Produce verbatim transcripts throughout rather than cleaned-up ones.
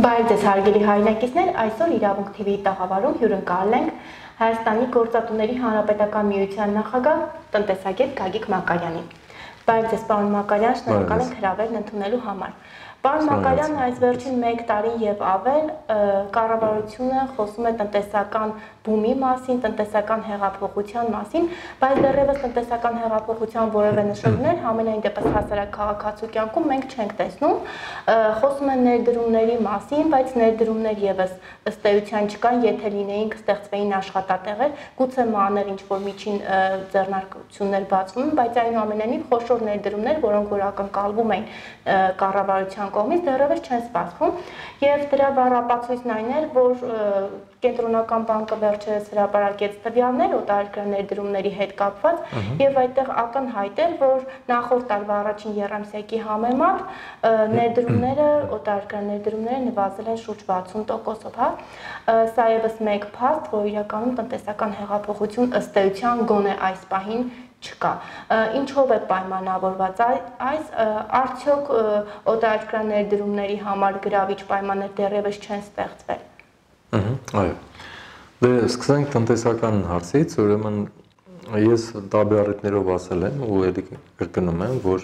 Բարև ձեզ հարգելի հայրենակիցներ, այսօր իրավունք T V-ի տաղավարում հյուրընկալել ենք Հայաստանի գործատուների հանրապետական միության նախագահ տնտեսագետ Գագիկ Մակարյանին։ Բարև ձեզ պարոն Մակարյան, շնորհակալ ենք հրավերն ընդունելու համար։ Պարոն Մակարյան, այս վերջին մեկ տարի եւ ավել կառավարությունը խոսում է տնտեսական բումի մասին, տնտեսական հեղափոխության մասին, բայց դեռևս տնտեսական հեղափոխության որևէ նշաններ համենայն դեպս հասարակ քաղաքացու կյանքում մենք չենք տեսնում։ Խոսում են ներդրումների մասին, բայց ներդրումներ եւս ըստ էության չկան, եթե լինեին կստեղծվեին աշխատատեղեր, գուցե մանր ինչ-որ միջին ձեռնարկություններ բացվում, բայց այնուամենայնիվ խոշոր ներդրումներ, որոնք որ ակնկալվում են կառավարության կողմից դեռևս չեն սպասվում, եւ դրա բառապացույցն այն էր, որ Կենտրոնական բանկը վերջերս հրապարակեց տվյալներ օտարերկրյա ներդրումների հետ կապված եւ այդտեղ ակնհայտ էր, որ նախորդ տարվա առաջին եռամսյակի համեմատ ներդրումները օտարերկրյա ներդրումները նվազել են շուրջ վաթսուն տոկոսով, հա։ Սա եւս մեկ փաստ, որ իրականում տնտեսական հեղափոխություն ըստ էության գոնե այս պահին չկա։ Ինչով է պայմանավորված այս, արդյոք օտարերկրյա ներդրումների համար գրավիչ պայմաններ դեռևս չեն ստեղծվել։ Այո, դե սկսենք տնտեսական հարցից, ուրեմն ես տարբեր առիթներով ասել եմ ու ելի կրկնում եմ, որ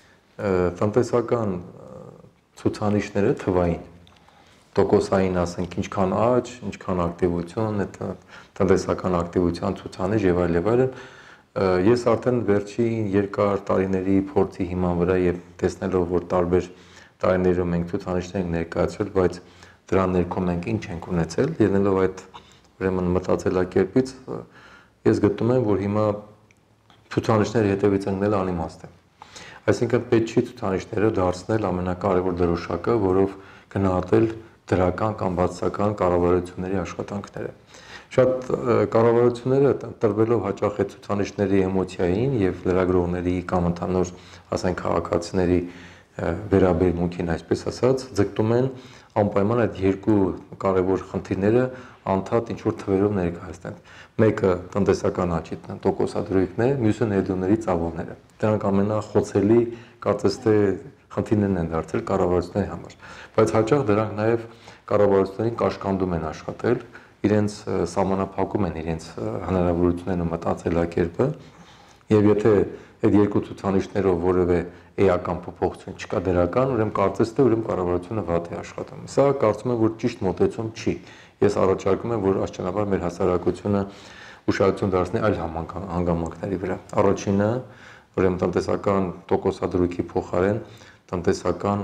տնտեսական ցուցանիշները թվային, տոկոսային ասենք ինչքան աճ, ինչքան ակտիվություն, տնտեսական ակտիվության ցուցանիշ եւ այլ եւ այլն, ես արդեն վերջին երկար տարիների փորձի հիման վրա եւ տեսնելով, որ տարբեր տարիներում մենք ցուցանիշներ ենք ներկայացրել, բայց դրա ներքո մենք ինչ ենք ունեցել, ելնելով այդ ուրեմն մտածելակերպից, ես գտնում եմ, որ հիմա ցուցանիշների հետևից ընկնելը անիմաստ է։ Այսինքն պետք չի ցուցանիշները դարձնել ամենակարևոր դրոշակը, որով գնահատել դրական կամ բացասական կառավարությունների աշխատանքները։ Շատ կառավարությունները տրվելով հաճախ այդ ցուցանիշների էմոցիային եւ լրագրողների կամ ընդհանուր, ասենք, քաղաքացիների վերաբերմունքին, այսպես ասած, ձգտում են անպայման այդ երկու կարևոր խնդիրները անդադ ինչ-որ թվերով ներկայացնել։ Մեկը տնտեսական աճի տոկոսադրույքն է, մյուսը ներդրումների ծավալները։ Դրանք ամենախոցելի, կարծես թե խնդիրներն են դարձել կառավարությունների համար։ Բայց հաճախ դրանք նաև կառավարություններին կաշկանդում են աշխատել, իրենց սահմանափակում են իրենց հնարավորություններն ու մտածելակերպը, եւ եթե այդ երկու ցուցանիշներով որևէ էական փոփոխություն չկա դրական, ուրեմն կարծես թե ուրեմն կառավարությունը վատ է աշխատում։ Սա կարծում եմ, որ ճիշտ մոտեցում չի։ Ես առաջարկում եմ, որ աստիճանաբար մեր հասարակությունը ուշադրություն դարձնի այլ հանգամանքների վրա։ Առաջինը, ուրեմն տնտեսական տոկոսադրույքի փոխարեն տնտեսական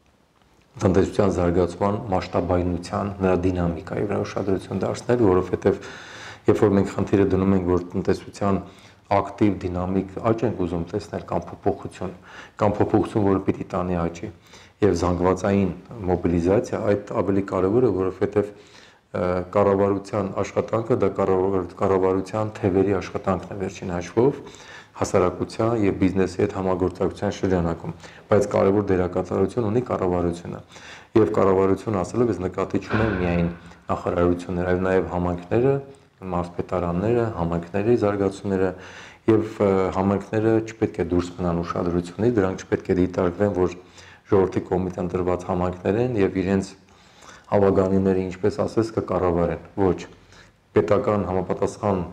տնտեսության զարգացման մասշտաբայնության, նրա դինամիկայի վրա ուշադրություն դարձնել, որովհետև երբ որ մենք խնդիրը դնում ենք, որ տնտեսության ակտիվ, դինամիկ աճ ենք ուզում տեսնել կամ փոփոխություն, կամ փոփոխություն, որը պիտի տանի աճի, եւ զանգվածային մոբիլիզացիա, այդ ավելի կարեւոր է, որովհետեւ կառավարության աշխատանքը դա կառավարության թևերի աշխատանքն է վերջին հաշվով, հասարակության եւ բիզնեսի հետ համագործակցության շրջանակում, բայց կարևոր դերակատարություն ունի կառավարությունը։ Եվ կառավարությունը ասելով ես նկատի չունեմ միայն նախարարությունները, այլ նաեւ համայնքները, մարզպետարանները, համայնքների զարգացումները եւ համայնքները չպետք է դուրս մնան ուշադրությունից, դրանք չպետք է դիտարկվեն, որ ժողովրդի կողմից ընտրված համայնքներ են եւ իրենց հավագանիները, ինչպես ասես, կկառավարեն։ Ոչ, պետական համապատասխան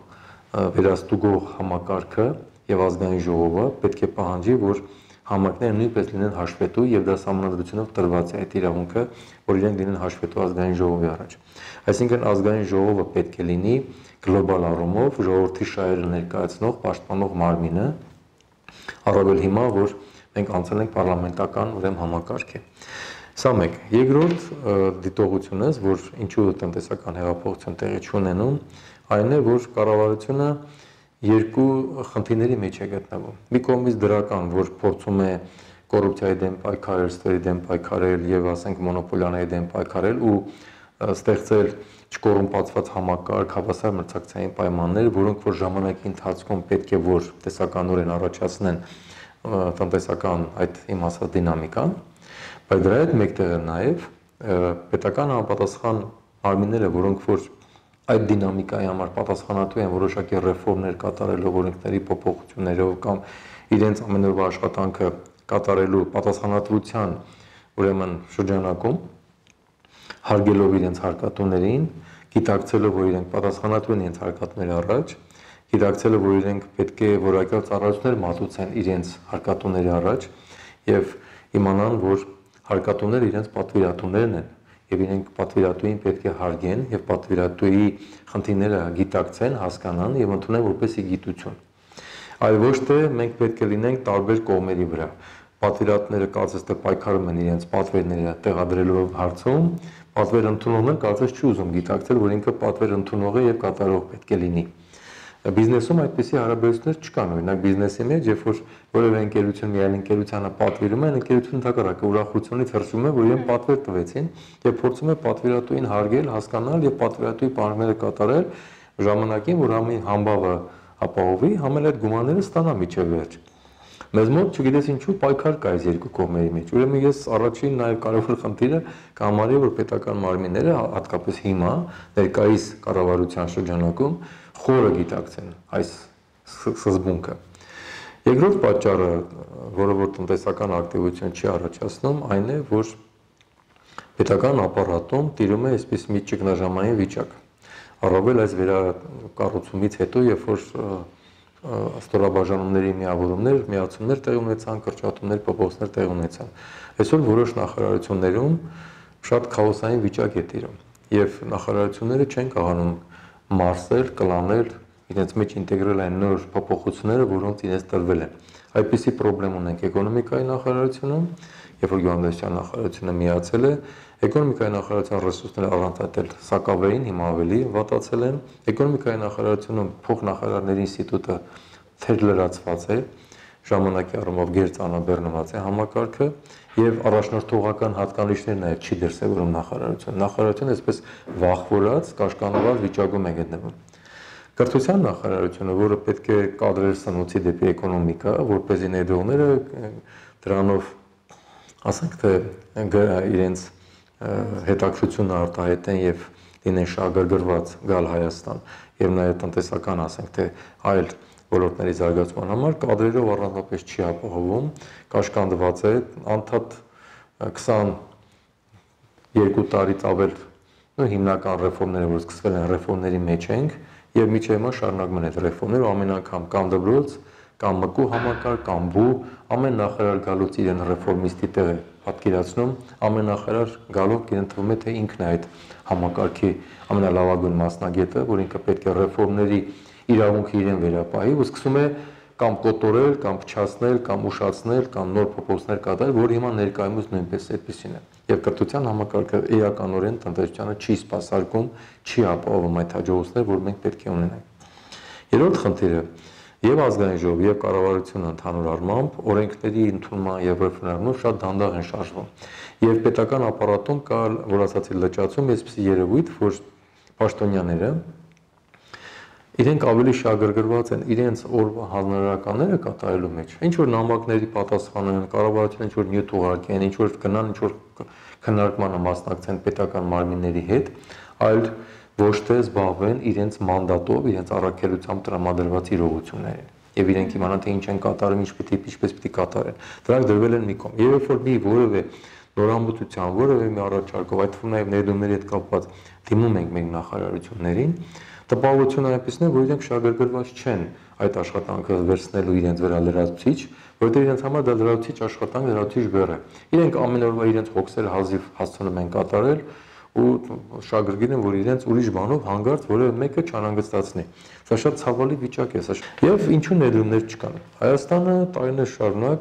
վերահսկող համակարգը եւ ազգային ժողովը պետք է պահանջի, որ համայնքները նույնպես լինեն հաշվետու եւ դա համանդրությունով տրված է այդ իրավունքը, որ իրենք լինեն հաշվետու ազգային ժողովի առաջ։ Այսինքն ազգային ժողովը պետք է լինի գլոբալ առումով ժողովրդի շահերը ներկայացնող, պաշտպանող մարմինը, առավել հիմա, որ մենք անցել ենք պարլամենտական ուրեմն համակարգի։ Սա մեկ։ Երկրորդ դիտողությունս, որ ինչու տնտեսական հեղափոխություն տեղի չունենում, այն է, որ կառավարությունը երկու խնդիրների մեջ է գտնվում։ Մի կողմից դրական, որ փորձում է կոռուպցիայի դեմ պայքարել, ստերի դեմ պայքարել եւ ասենք մոնոպոլիաների դեմ պայքարել ու ստեղծել չկոռումպացված համակարգ, հավասար մրցակցային պայմաններ, որոնք որ ժամանակի ընթացքում պետք է որ տեսականորեն առաջացնեն տնտեսական այդ իմ ասած դինամիկան, բայց դրա հետ մեկտեղ է նաեւ պետական համապատասխան մարմինները, որոնք որ այդ դինամիկայի համար պատասխանատու են որոշակի ռեֆորմներ կատարելով, օրենքների փոփոխություններով կամ իրենց ամենօրյա աշխատանքը կատարելու պատասխանատվության ուրեմն շրջանակում հարգելով իրենց հարկատուներին, գիտակցելով, որ իրենք պատասխանատու են իրենց հարկատուների առաջ, գիտակցելով, որ իրենք պետք է որակյալ ծառայություններ մատուցեն իրենց հարկատուների առաջ եւ իմանան, որ հարկատուները իրենց պատվիրատուներն են եւ իրենք պատվիրատուին պետք է հարգեն եւ պատվիրատուի խնդիրները գիտակցեն, հասկանան եւ ընդունեն որպեսզի գիտություն։ Այլ ոչ թե մենք պետք է լինենք տարբեր կողմերի վրա։ Պատվիրատուները կարծես թե պայքարում են իրենց պատվերները տեղադրելով հարցում, պատվեր ընդունողները կարծես չի ուզում գիտակցել, որ ինքը պատվեր ընդունող է եւ կատարող պետք է լինի։ Բիզնեսում այդպիսի հարաբերություններ չկան, օրինակ բիզնեսի մեջ, երբ որ որևէ ընկերություն մի այլ ընկերությանը պատվիրում է, ընկերությունը հակառակը ուրախությունից հրճում է, որ իրեն պատվեր տվեցին եւ փորձում է պատվիրատուին հարգել, հասկանալ եւ պատվիրատուի պահանջները կատարել ժամանակին, որ համի համբավը ապահովի, համել այդ գումարները ստանա միջև վերջ։ Մեզ մոտ չգիտես ինչու պայքար կա այս երկու կողմերի մեջ։ Ուրեմն ես առաջին նաև կարևոր խնդիրը կհամարի, որ պետական մարմինները հատկապես հիմա ներկայիս կառավարության շրջանակում խորը գիտակցեն այս սկզբունքը։ Երկրորդ պատճառը, որը որ տնտեսական ակտիվություն չի առաջացնում, այն է, որ պետական ապարատում տիրում է այսպես մի ճգնաժամային վիճակ։ Առավել այս վերակառուցումից հետո, երբ որ ստորաբաժանումների միավորումներ, միացումներ տեղի ունեցան, կրճատումներ, փոփոխություններ տեղի ունեցան։ Այսօր որոշ նախարարություններում շատ քաոսային վիճակ է տիրում եւ նախարարությունները չեն կարողանում մարսել, կլանել, իրենց մեջ ինտեգրել այն նոր փոփոխությունները, որոնց իրենց տրվել են։ Այդպիսի խնդրեմ ունենք էկոնոմիկայի նախարարությունում, երբ որ գյուղատնտեսության նախարարությունը միացել է, էկոնոմիկայի նախարարության ռեսուրսները առանցատել սակավային, հիմա ավելի վատացել են։ Էկոնոմիկայի նախարարությունում փոխնախարարների ինստիտուտը թերլրացված է, ժամանակի առումով գերծանաբեռնված է համակարգը եւ առաջնորդողական հատկանիշներ նաեւ չի դրսեւորում նախարարությունը։ Նախարարությունը այսպես վախվորած, կաշկանդված վիճակում է գտնվում։ Կրթության նախարարությունը, որը պետք է կադրեր սնուցի դեպի էկոնոմիկա, որպեսզի ներդրողները դրանով ասենք թե իրենց հետաքրությունը արտահայտեն եւ լինեն շահագրգռված գալ Հայաստան եւ նաեւ տնտեսական ասենք թե այլ ոլորտների զարգացման համար կադրերով առանձնապես չի ապահովում, կաշկանդված է, անդադ քսաներկու տարից ավել հիմնական ռեֆորմները, որ սկսվել են ռեֆորմների մեջ ենք եւ միջև հիմա շարունակում են այդ ռեֆորմները, ամեն անգամ կամ դբրոց, կամ մկու համակարգ, կամ բու, ամեն նախարար գալուց իրեն ռեֆորմիստի տեղ է պատկերացնում, ամեն նախարար գալով իրեն թվում է թե ինքն է այդ համակարգի ամենալավագույն մասնագետը, որ ինքը պետք է ռեֆորմների իրավունքը իրեն վերապահի ու սկսում է կամ կոտորել, կամ փչացնել, կամ ուշացնել, կամ նոր փոփոխություններ կատարել, որ հիմա ներկայումս նույնպես այդպեսին է։ Եվ կրթության համակարգը էականորեն տնտեսությանը չի սպասարկում, չի ապահովում այդ հաջողությունները, որ մենք պետք է ունենանք։ Երրորդ խնդիրը եւ ազգային ժողով եւ կառավարությունը ընդհանուր առմամբ օրենքների ընդունման եւ ռեֆերենդումով շատ դանդաղ են շարժվում։ Եւ պետական ապարատում կա, որ ասացի, լճացում, այսպիսի երևույթ, որ պաշտոնյաները իրենք ավելի շահագրգռված են իրենց օրվա հանրարարականները կատարելու մեջ։ Ինչ որ նամակների պատասխանեն, կառավարությունը ինչ որ նյութ ուղարկեն, ինչ որ գնան, ինչ որ քննարկմանը մասնակցեն պետական մարմինների հետ, այլ ոչ թե զբաղվեն իրենց մանդատով, իրենց առաքելությամբ տրամադրված իրողություններին եւ իրենք իմանան թե ինչ են կատարում, ինչ պիտի ինչպես պիտի կատարեն։ Դրանք դրվել են մի կողմ։ Եվ երբ որ մի որևէ նորամուծության, որևէ մի առաջարկով, այդ թվում նաեւ ներդրումների հետ կապված դիմում ենք մենք նախարարություններին, տպավորությունը այնպեսին է, որ իրենք շահագրգռված չեն այդ աշխատանքը վերցնելու իրենց վրա լրացուցիչ, որտեղ իրենց համար դա լրացուցիչ աշխատանք, լրացուցիչ բեռ է։ Իրենք ամեն օրվա իրենց հոգսերը հազիվ հասցնում են կատարել ու շահագրգիռ են, որ իրենց ուրիշ բանով հանգարց որևէ մեկը չանհանգստացնի։ Սա շատ ցավալի վիճակ է, սա։ Եվ ինչու ներդրումներ չկան։ Հայաստանը տարիներ շարունակ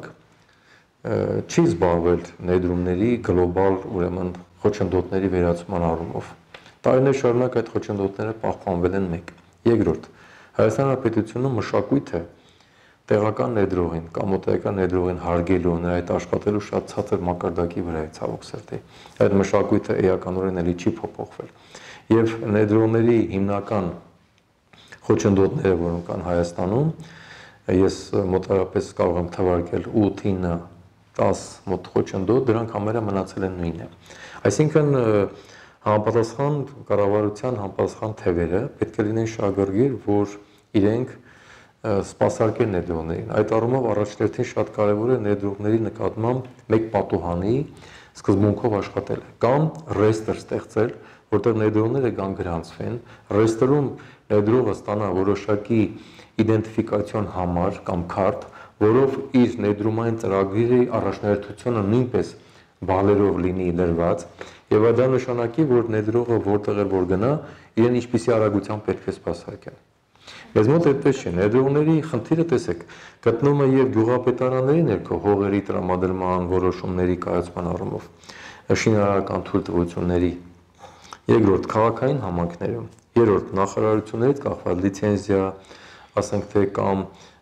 չի զբաղվել ներդրումների գլոբալ, ուրեմն խոչընդոտների վերացման առումով։ Տարիներ շարունակ այդ խոչընդոտները պահպանվել են մեկ։ Երկրորդ, Հայաստան Հանրապետությունը մշակույթը տեղական ներդրողին կամ օտարական ներդրողին հարգելու, նրա հետ աշխատելու շատ ցածր մակարդակի վրա է ցավոք սրտի։ Այդ մշակույթը էականորեն էլի չի փոփոխվել։ Եվ ներդրողների հիմնական խոչընդոտները, որոնք կան Հայաստանում, ես մոտավորապես կարող եմ թվարկել ութ-ին տաս մոտ խոչընդոտ, դրանք համարյա մնացել են նույնը։ Այսինքն համապատասխան կառավարության համապատասխան թևերը պետք է լինեն շահագրգիռ, որ իրենք սպասարկեն ներդրողներին։ Այդ առումով առաջնորդին շատ կարևոր է ներդրողների նկատմամբ մեկ պատուհանի սկզբունքով աշխատել է, կամ ռեստր ստեղծել, որտեղ ներդրողները կան գրանցվեն, ռեստերում ներդրողը ստանա որոշակի իդենտիֆիկացիոն համար կամ քարտ, որով իր ներդրումային ծրագրի առաջնահերթությունը նույնպես բալերով լինի դրված, եւ դա նշանակի, որ ներդրողը որտեղ էլ որ գնա, իրեն ինչպիսի արագությամբ պետք է սպասարկեն։ Մեզ մոտ այդպես չէ, ներդրողների խնդիրը տեսեք, գտնվում է եւ գյուղապետարանների ներքո հողերի տրամադրման որոշումների կայացման առումով, շինարարական թույլտվությունների, երկրորդ քաղաքային համայնքներում, երրորդ նախարարություններից կախված լիցենզիա, ասենք թե կամ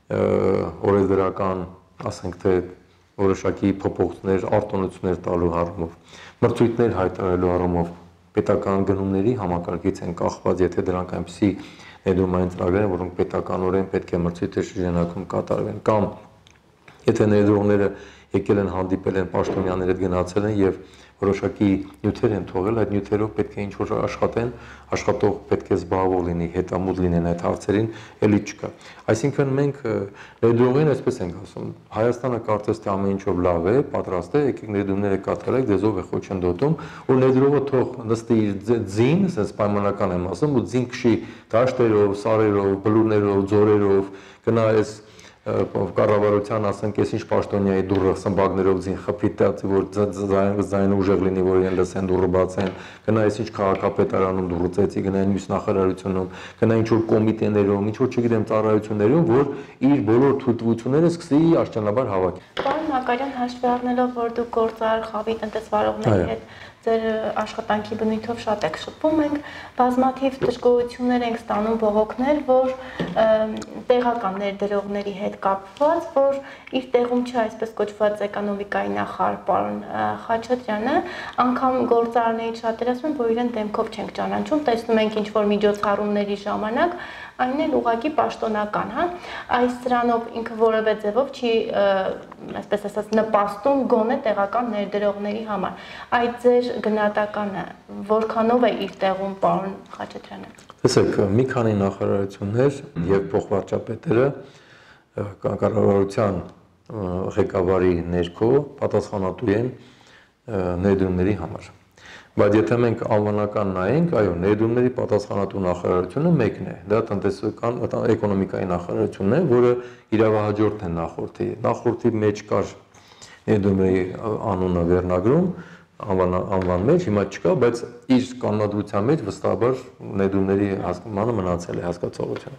օրենսդրական, ասենք թե որոշակի փոփոխություններ, արտոնություններ տալու առումով, մրցույթներ հայտարարելու առումով պետական գնումների համակարգից են կախված, եթե դրանք այնպիսի ներդրումային ծրագրեր են, որոնք պետականորեն պետք է մրցույթի շրջանակում կատարվեն, կամ եթե ներդրողները եկել են հանդիպել են պաշտոնյաների հետ գնացել են եւ որոշակի նյութեր են թողել, այդ նյութերով պետք է ինչ-որ աշխատեն, աշխատող պետք է զբաղվող լինի, հետամուտ լինեն այդ հարցերին, էլի չկա։ Այսինքն մենք ներդրողին այսպես ենք ասում, Հայաստանը կարծես թե ամեն ինչով լավ է, պատրաստ է, եկեք ներդրումները կատարեք, դեզով է խոչընդոտում, ու ներդրողը թող նստի իր ձին, ասես պայմանական եմ ասում, ու ձին քշի դաշտերով, սարերով, բլուրներով, ձորերով, գնա այս կառավարության ասենք ես ինչ պաշտոնյայի դուրը սմբակներով ձին խփի տածի որ ձայնը ուժեղ լինի որ իրեն լսեն դուրը բացեն գնա ես ինչ քաղաքապետարանում դուրը ծեցի գնա մյուս նախարարությունում գնա ինչ որ կոմիտեներում ինչ որ չգիտեմ ծառայություններում որ իր բոլոր թույլտվությունները սկսի աշճանաբար հավաքել։ Պարոն Մակարյան, հաշվի առնելով որ դուք գործարար խավի տնտեսվարողների հետ ձեր աշխատանքի բնույթով շատ եք շփվում ենք, բազմաթիվ դժգոհություններ ենք ստանում բողոքներ, որ տեղական ներդրողների հետ կապված, որ իր տեղում չէ այսպես կոչված էկոնոմիկայի նախարար պարոն Խաչատրյանը, անգամ գործարարներից շատերը ասում են, որ իրեն դեմքով չենք ճանաչում, տեսնում ենք ինչ որ միջոցառումների ժամանակ, այն էլ ուղղակի պաշտոնական, հա, այս սրանով ինքը որևէ ձևով չի, այսպես ասած, նպաստում գոնե տեղական ներդրողների համար։ Այդ ձեր գնահատականը որքանով է իր տեղում պարոն Խաչատրյանը։ Տեսեք, մի քանի նախարարություններ եւ փոխվարչապետերը կառավարության ղեկավարի ներքո պատասխանատու են ներդրումների համար։ Բայց եթե մենք անվանական նայենք, այո, ներդրումների պատասխանատու նախարարությունը մեկն է, դա տնտեսական էկոնոմիկայի նախարարությունն է, որը իրավահաջորդն է նախորդի։ Նախորդի մեջ կար ներդրումների անունը վերնագրում, անվան մեջ, հիմա չկա, բայց իր կանոնադրության մեջ վստահաբար ներդրումների հասկացումը մնացել է հասկացողությունը։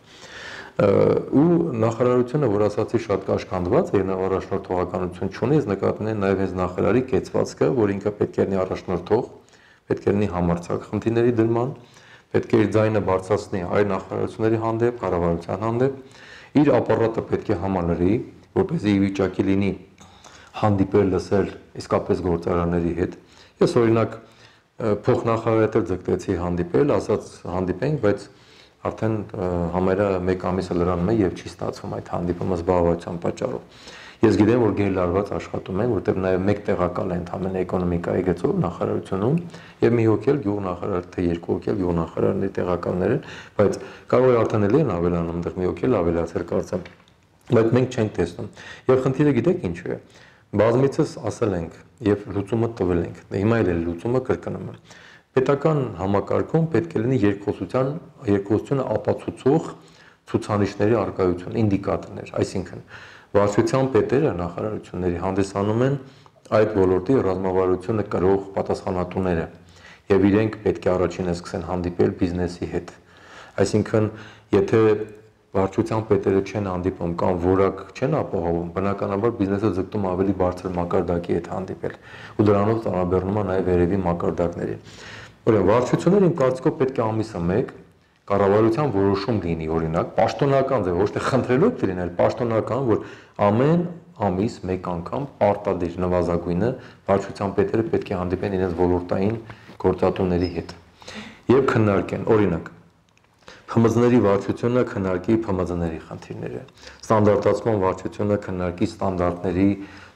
Ու նախարարությունը, որ ասացի շատ կաշկանդված է, նա առաջնորդողականություն չունի, ես նկատում եմ նաև հենց նախարարի կեցվածքը, որ ինքը պետք է լինի առաջնորդող, պետք է լինի համարձակ խնդիրների դրման, պետք է իր ձայնը բարձրացնի այլ նախարարությունների հանդեպ, կառավարության հանդեպ, իր ապարատը պետք է համալրի, որպեսզի ի վիճակի լինի հանդիպել, լսել իսկապես գործարանների հետ։ Ես օրինակ փոխնախարարի հետ ձգտեցի հանդիպել, ասաց հանդիպենք, բայց արդեն համարյա մեկ ամիսը լրանում է եւ չի ստացվում այդ հանդիպումը զբաղվածության պատճառով։ Ես գիտեմ, որ գերլարված աշխատում են, որտեղ նաև մեկ տեղակալ է ընդհանրեն էկոնոմիկայի գծով նախարարությունում եւ մի հոգել գյուղնախարար, թե երկու հոգել գյուղնախարարների տեղակալներ են, բայց կարող է արդեն էլի են ավելանում, դեռ մի հոգել ավելացել կարծեմ։ Բայց մենք չենք տեսնում։ Եվ խնդիրը գիտեք ինչ է։ Բազմիցս ասել ենք եւ լուծումը տվել ենք։ Հիմա էլ լուծումը կրկնում եմ։ Պետական համակարգում պետք է լինի երկխոսության, երկխոսությունը ապացուցող ցուցանիշների արկայություն, ինդիկատորներ, այսինքն վարչության պետերը նախարարությունների հանդիսանում են այդ ոլորտի ռազմավարությունը կրող պատասխանատուները եւ իրենք պետք է առաջինը սկսեն հանդիպել բիզնեսի հետ։ Այսինքն, եթե վարչության պետերը չեն հանդիպում կամ որակ չեն ապահովում, բնականաբար բիզնեսը ձգտում ավելի բարձր մակարդակի հետ հանդիպել ու դրանով ծանրաբեռնում է նաեւ երևի մակարդակներին։ Ուրեմն վարչությունները իմ կարծիքով պետք է ամիսը մեկ կառավարության որոշում լինի, օրինակ, պաշտոնական ձև, ոչ թե խնդրելով լինի, այլ պաշտոնական, որ ամեն ամիս մեկ անգամ պարտադիր նվազագույնը վարչության պետերը պետք է հանդիպեն իրենց ոլորտային գործատուների հետ եւ քննարկեն, օրինակ, փմձների վարչությունը քննարկի փմձների խնդիրները, ստանդարտացման վարչությունը քննարկի ստանդարտների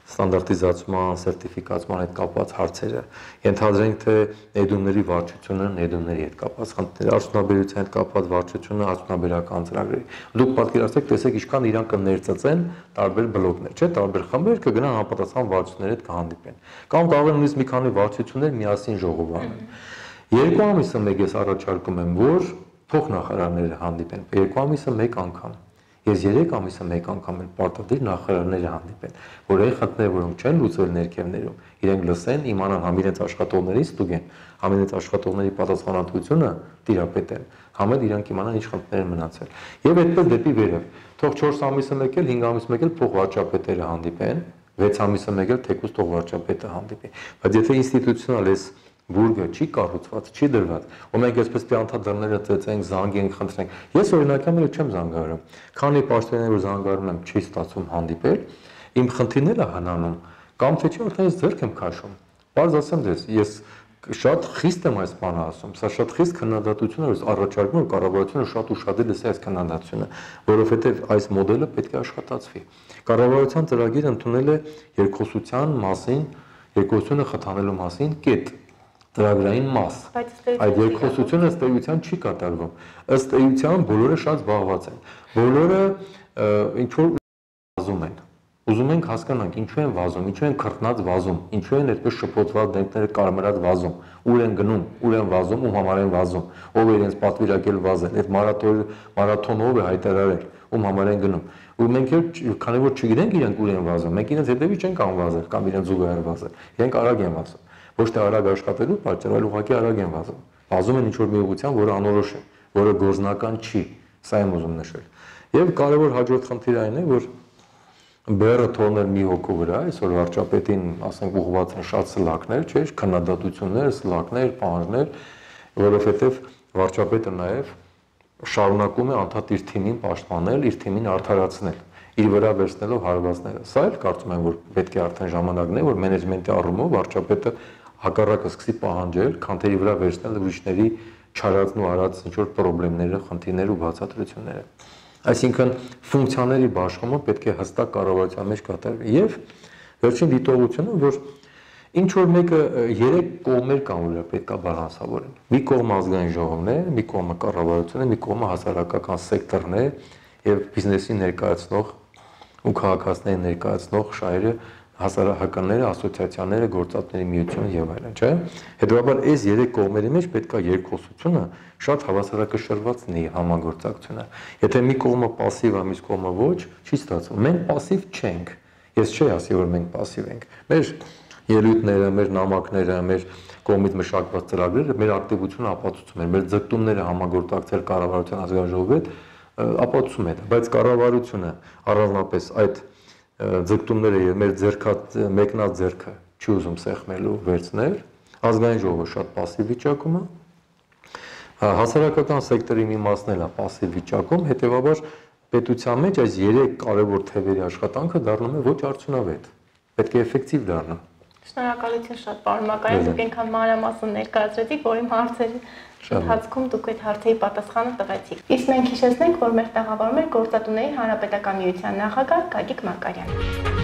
ստանդարտիզացման, սերտիֆիկացման հետ կապված հարցերը։ Ենթադրենք, թե ներդրումների վարչությունը ներդրումների հետ կապված խնդիրներ, արդյունաբերության հետ կապված վարչությունը արդյունաբերական ծրագրերի։ Դուք պատկերացրեք, տեսեք ինչքան իրան կներծծեն տարբեր բլոկներ, չէ՞, տարբեր խմբեր կգնան համապատասխան վարչությունների հետ կհանդիպեն։ Կամ կարող են նույնիսկ մի քանի վարչություններ միասին ժողով անեն։ Երկու ամիսը մեկ ես առաջարկում եմ, որ փոխնախարարները հանդիպեն։ Երկու ամիսը մեկ անգամ։ Ես երեք ամիսը մեկ անգամ էլ պարտադիր նախարարները հանդիպեն, որ այն խնդիրները, որոնք չեն լուծվել ներքևներում, իրենք լսեն, իմանան համ իրենց աշխատողներից ստուգեն, համ իրենց աշխատողների պատասխանատվությունը տիրապետեն, համ էլ իրանք իմանան ինչ խնդիրներ են մնացել։ Եվ այդպես դեպի վերև։ Թող չորս ամիսը մեկ էլ, հինգ ամիսը մեկ էլ փոխվարչապետերը հանդիպեն, վեց ամիսը մեկ էլ թեկուզ թող վարչապետը հանդիպի։ Բայց եթե ինստիտուցիոնալ էս բուրգը չի կառուցված, չի դրված, ու մենք այսպես պիանթա դռները ծեծենք, զանգենք, խնդրենք։ Ես օրինակ ամենը չեմ զանգարում։ Քանի պաշտոններ որ զանգարում եմ, չի ստացվում հանդիպել, իմ խնդիրները հնանում, կամ թե չէ արդեն ես ձեռք եմ քաշում։ Պարզ ասեմ ձեզ, ես շատ խիստ եմ այս բանը ասում, սա շատ խիստ քննադատություն է, որ առաջարկում եմ կառավարությունը շատ ուշադիր լսի այս քննադատությունը, որովհետև այս մոդելը պետք է աշխատացվի։ Կառավարության ծրագիրը ընդունել է երկխոսության մասին, երկխոսությունը խթանելու մասին կետ ծրագրային մաս, այդ երկխոսությունը ըստ էության չի կատարվում, ըստ էության բոլորը շատ զբաղված են, բոլորը ինչ-որ վազում են, ուզում ենք հասկանանք ինչու են վազում, ինչու են քրտնած վազում, ինչու են այդպես շփոթված դեմքները կարմրած վազում, ուր են գնում, ուր են վազում, ում համար են վազում, ով է իրենց պատվիրակել վազել, այդ մարաթոնը ով է հայտարարել, ում համար են գնում, ու մենք էլ քանի որ չգիտենք իրենք ուր են վազում, մենք իրենց հետևի չենք անվազել կամ իրենց զուգահեռ վազել, իրենք արագ են վազում։ Ոչ թե արագ աշխատելու պատճառով, այլ ուղղակի արագ են վազում։ Վազում են ինչ-որ մի ուղղությամբ, որը անորոշ է, որը գործնական չի, սա եմ ուզում նշել։ Եվ կարևոր հաջորդ խնդիրը այն է, որ բեռը թողնել մի հոգու վրա, այսօր վարչապետին, ասենք, ուղղված են շատ սլաքներ, չէ՞, քննադատություններ, սլաքներ, պահանջներ, որովհետև վարչապետը նաև շարունակում է անդադ իր թիմին պաշտպանել, իր թիմին արդարացնել, իր վրա վերցնելով հարվածները։ Սա էլ կարծում եմ, որ պետք է արդեն ժամանակն է, որ մենեջմենտի առումով վարչապետը հակառակը սկսի պահանջել, քանթերի վրա վերցնել ուրիշների չարածն ու արած ինչ-որ խնդիրները, խնդիրները ու բացատրությունները։ Այսինքն ֆունկցիաների բաշխումը պետք է հստակ կառավարության մեջ կատարվի։ Եվ վերջին դիտողությունը, որ ինչ որ մեկը երեք կողմեր կան, որ պետք է բալանսավորեն։ Մի կողմը ազգային ժողովն է, մի կողմը կառավարությունն է, մի կողմը հասարակական սեկտորն է եւ բիզնեսի ներկայացնող ու քաղաքացիների ներկայացնող շահերը, հասարակականները, ասոցիացիաները, գործատների միությունը եւ այլն, չէ՞։ Հետեւաբար այս երեք կողմերի մեջ պետք է երկխոսությունը շատ հավասարակշռված լինի համագործակցությունը։ Եթե մի կողմը пассив է, մյուս կողմը ոչ, չի ստացվում։ Մենք пассив չենք։ Ես չի ասի, որ մենք пассив ենք։ Մեր ելույթները, մեր նամակները, մեր կողմից մշակված ծրագրերը մեր ակտիվությունը ապացուցում են, մեր ձգտումները համագործակցել կառավարության ազգային ժողովի հետ ապացուցում է, բայց կառավարությունը առանձնապես այդ ձգտումները եւ մեր ձեռքա մեկնած ձեռքը չի ուզում սեղմելու վերցնել, ազգային ժողովը շատ пассив վիճակում է, հասարակական սեկտորի մի մասն էլ է пассив վիճակում, հետեւաբար պետության մեջ այս երեք կարևոր թևերի աշխատանքը դառնում է ոչ արդյունավետ, պետք է էֆեկտիվ դառնա։ Շնորհակալություն շատ, պարոն Մակարյան, դուք այնքան մանրամասն ներկայացրեցիք, որ իմ հարցերի ընթացքում դուք այդ հարցերի պատասխանը տվեցիք։ Իսկ մենք հիշեցնենք, որ մեր տաղավարում էր Գործատուների Հանրապետական միության նախագահ Գագիկ Մակարյանը։